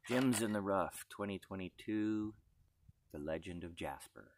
Gems in the Rough 2022, The Legend of Jasper.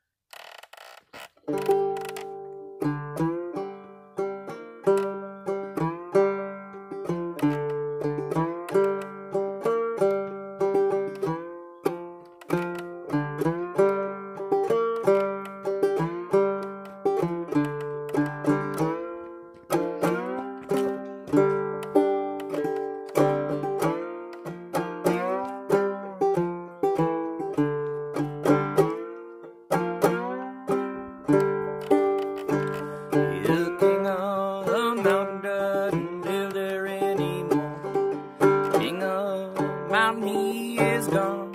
Mountain, he is gone.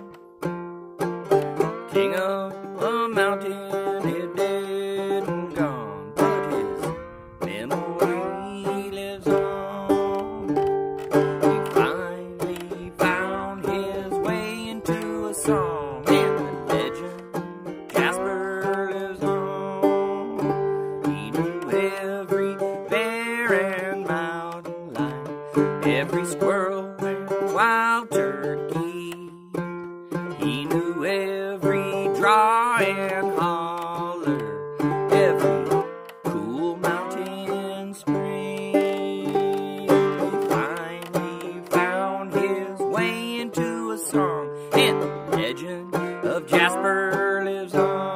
King of the mountain is dead and gone, but his memory lives on. He finally found his way into a song, and the legend Jasper lives on. He knew every bear and mountain lion, every squirrel and wild turkey. He knew every draw and holler, every cool mountain spring. He finally found his way into a song, and the legend of Jasper lives on.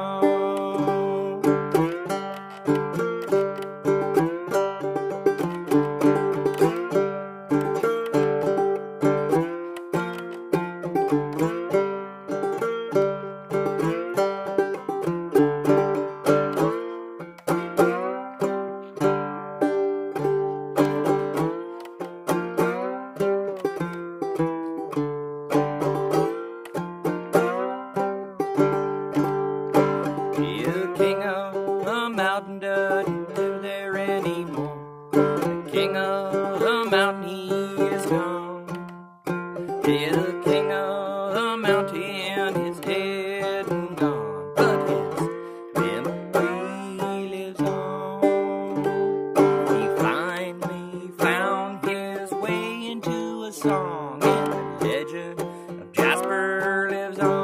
King of the mountain doesn't live there anymore. The king of the mountain, he is gone. The king of the mountain is dead and gone, but his memory lives on. He finally found his way into a song, and the legend of Jasper lives on.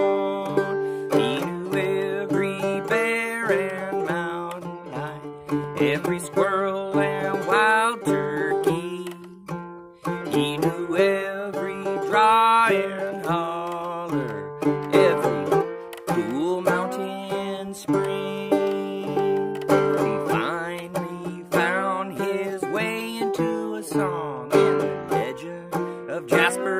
Every squirrel and wild turkey. He knew every draw and holler, every cool mountain spring. He finally found his way into a song, and the legend of Jasper